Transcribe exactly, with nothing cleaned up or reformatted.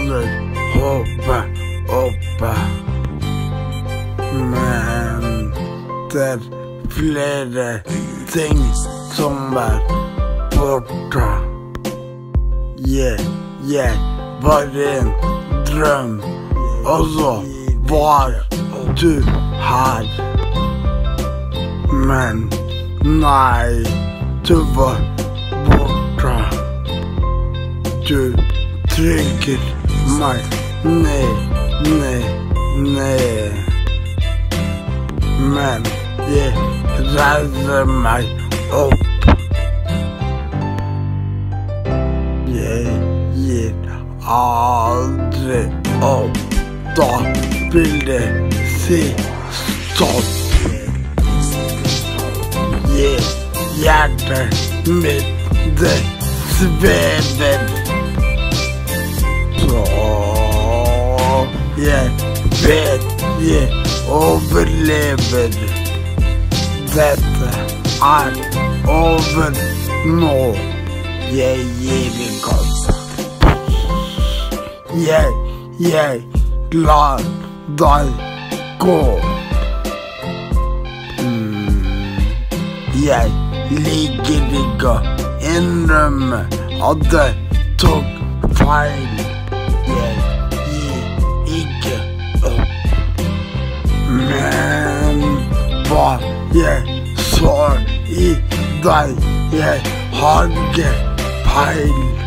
holder håpet oppe. Men det er flere ting som er borte. Jeg, jeg var en drøm, og så var du her. Men nei, du var borte. Du trykker meg ned, ned, ned. Men jeg reiser meg opp. Jeg gir aldri opp. Da vil det si stopp. Jeg, hjertet mitt, det svever. Så jeg vet jeg overlever. Dette er over nå. Jeg gir ikke opp. Jeg, jeg lar deg gå. Mm. Jeg liker ikke å innrømme at det tok feil. Jeg gir ikke opp. Men hva jeg så i deg, jeg har ikke feil.